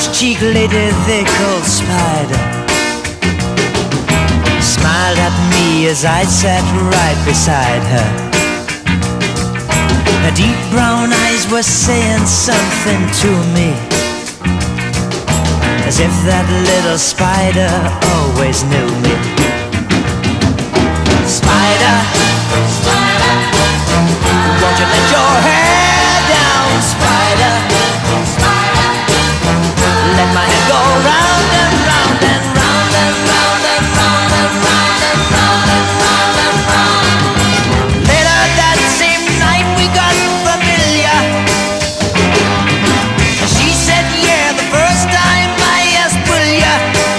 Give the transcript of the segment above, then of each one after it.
rose-cheeked lady they called Spider smiled at me as I sat right beside her. Her deep brown eyes were saying something to me, as if that little spider always knew me. Spider, spider, won't you let your hair down, spider, spider, let my head go round and round and round and round and round and round and round and round and round. Later that same night we got familiar. She said, yeah, the first time I asked, will ya?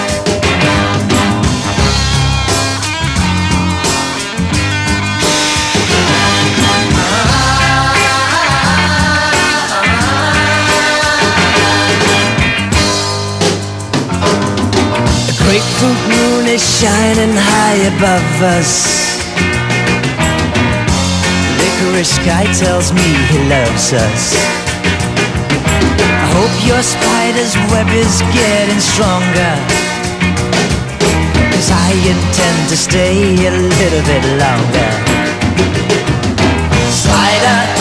Grapefruit moon is shining high above us. Licorice sky tells me he loves us. I hope your spider's web is getting stronger, 'cause I intend to stay a little bit longer. Spider,